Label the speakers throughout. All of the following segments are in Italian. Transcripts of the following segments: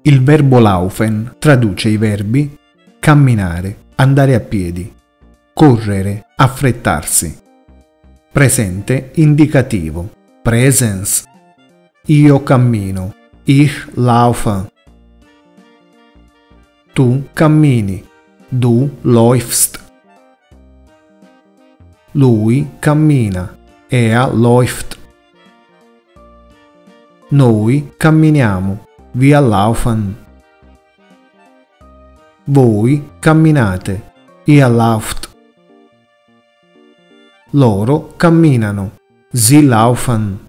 Speaker 1: Il verbo laufen traduce i verbi camminare, andare a piedi, correre, affrettarsi. Presente indicativo, presens. Io cammino, ich laufe. Tu cammini, du läufst. Lui cammina, er läuft. Noi camminiamo, wir laufen. Voi camminate, ihr lauft. Loro camminano, sie laufen.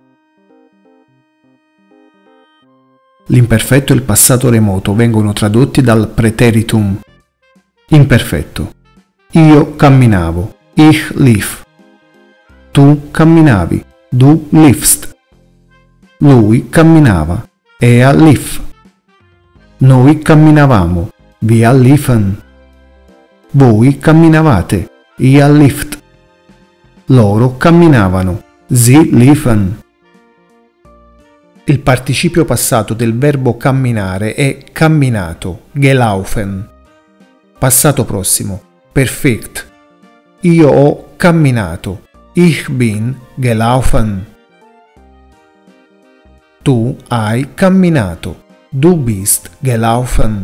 Speaker 1: L'imperfetto e il passato remoto vengono tradotti dal preteritum. Imperfetto. Io camminavo, ich lief. Tu camminavi, du liefst. Lui camminava, er lief. Noi camminavamo, wir liefen. Voi camminavate, ihr lieft. Loro camminavano, sie liefen. Il participio passato del verbo camminare è camminato, gelaufen. Passato prossimo, perfekt. Io ho camminato, ich bin gelaufen. Tu hai camminato, du bist gelaufen.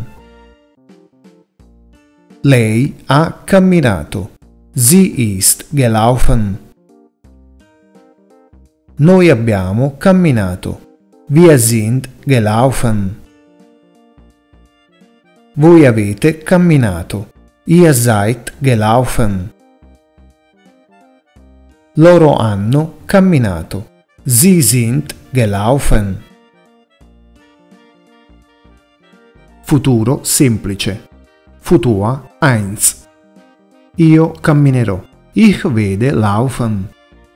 Speaker 1: Lei ha camminato, sie ist gelaufen. Noi abbiamo camminato, wir sind gelaufen. Voi avete camminato, ihr seid gelaufen. Loro hanno camminato, sie sind gelaufen. Futuro semplice, futur 1. Io camminerò, ich werde laufen.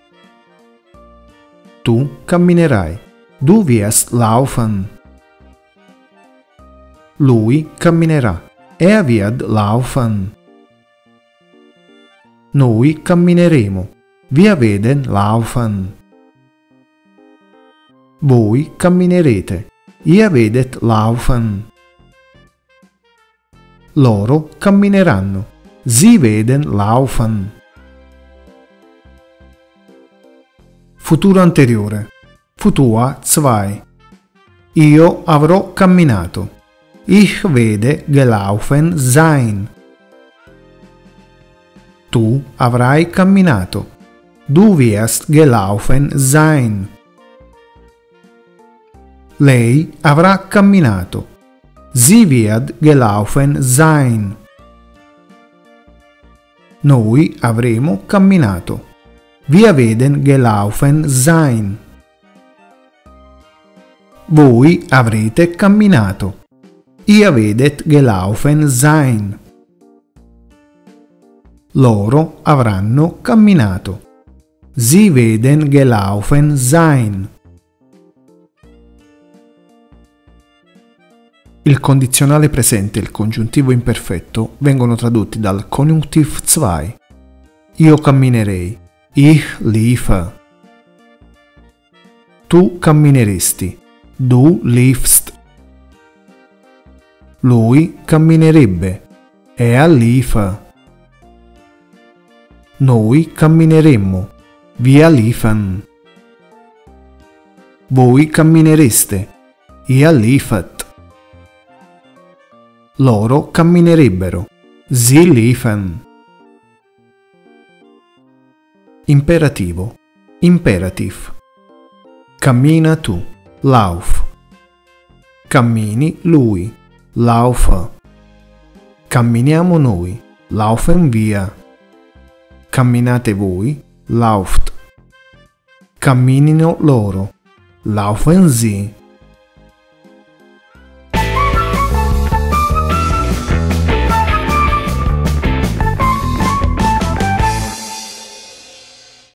Speaker 1: Tu camminerai, du wirst laufen. Lui camminerà, er wird laufen. Noi cammineremo, wir werden laufen. Voi camminerete, ihr werdet laufen. Loro cammineranno, sie werden laufen. Futuro anteriore, futur 2. Io avrò camminato, ich werde gelaufen sein. Tu avrai camminato, du wirst gelaufen sein. Lei avrà camminato, sie wird gelaufen sein. Noi avremo camminato, wir werden gelaufen sein. Voi avrete camminato, ihr werdet gelaufen sein. Loro avranno camminato, sie werden gelaufen sein. Il condizionale presente e il congiuntivo imperfetto vengono tradotti dal Konjunktiv 2. Io camminerei, ich liefe. Tu cammineresti, du liefst. Lui camminerebbe, er liefe. Noi cammineremmo, wir liefen. Voi camminereste, ihr liefet. Loro camminerebbero, sie liefen. Imperativo, imperativ. Cammina tu, lauf. Cammini lui, laufe. Camminiamo noi, laufen wir. Camminate voi, lauft. Camminino loro, laufen sie.